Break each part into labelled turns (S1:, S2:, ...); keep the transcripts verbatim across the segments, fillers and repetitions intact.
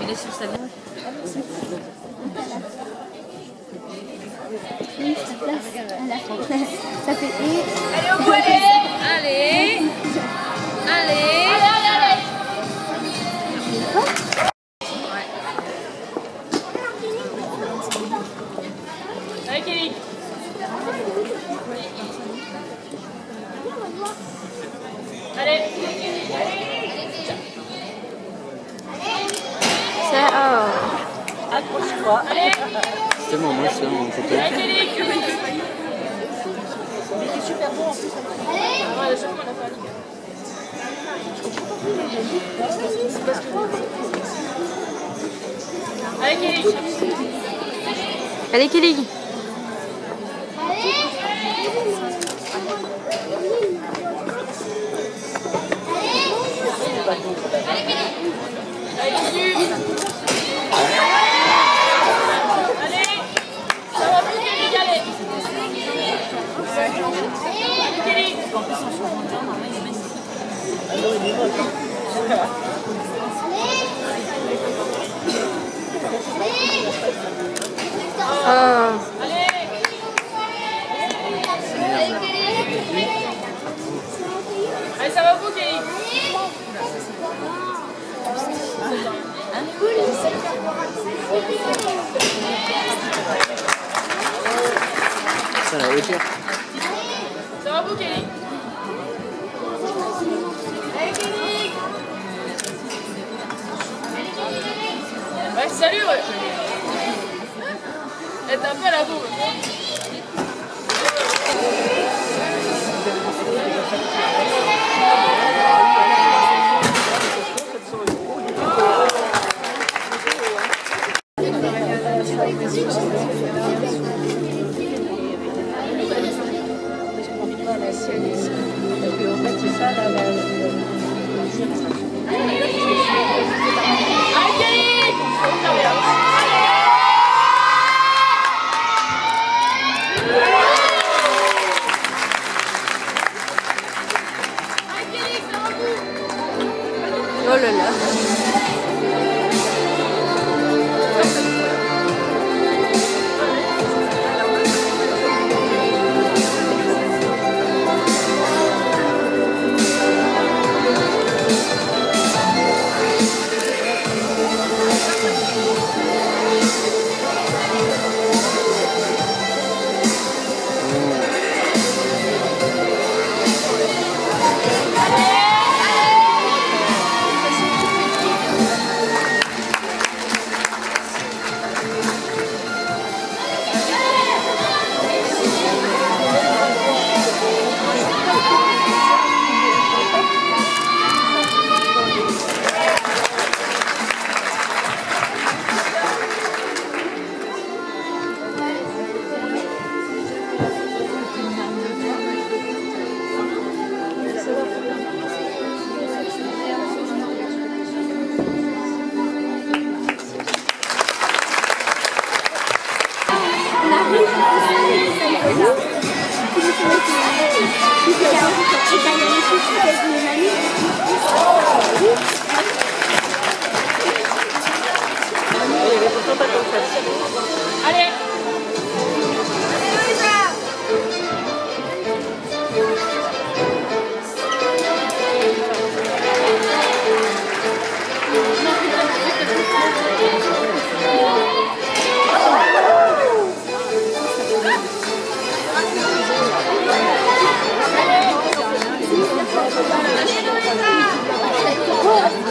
S1: Il est sur sa vie.
S2: Oui, ça place à la fin. Ça fait et.
S1: Allez, on peut aller. Allez. Allez. Allez, allez, allez. Allez, Kelly. Allez.
S2: C'est oh.
S1: Accroche-toi. Allez.
S3: C'est tellement moche ça en photo.
S1: Allez, Kelly. Il était super bon en plus. Ouais, le chauffement, on a fait un ligue. Allez, Kelly.
S2: Allez, Kelly.
S1: Allez, continue. Allez. Ça va plus, Kelly, allez. Kelly. En plus, son changement de genre, il est magnifique.
S2: Oh.
S1: Allez. Allez, ça va vous, Kelly.
S3: Ça la hauteur.
S1: Ça va vous, Kelly. Allez, Kelly. Ouais, salut, ouais. Elle est un peu à la boue.
S2: Oh là là.
S1: Allez.
S2: Oh.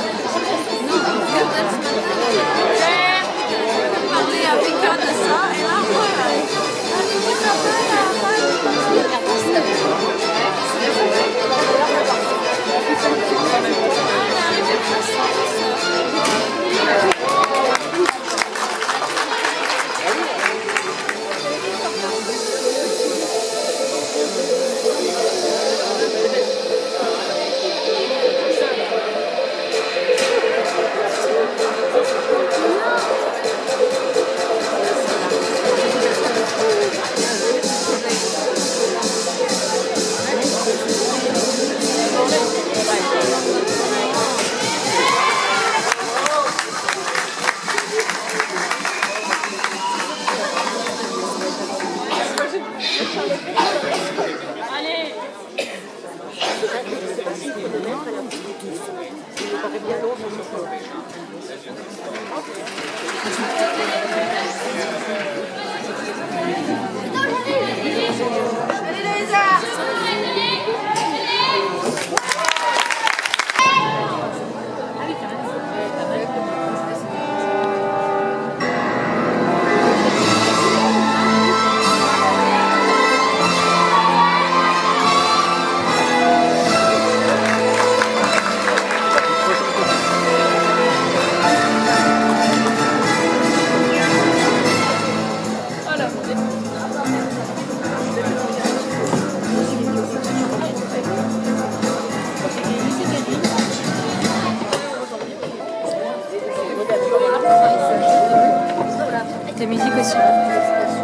S2: Ta musique aussi.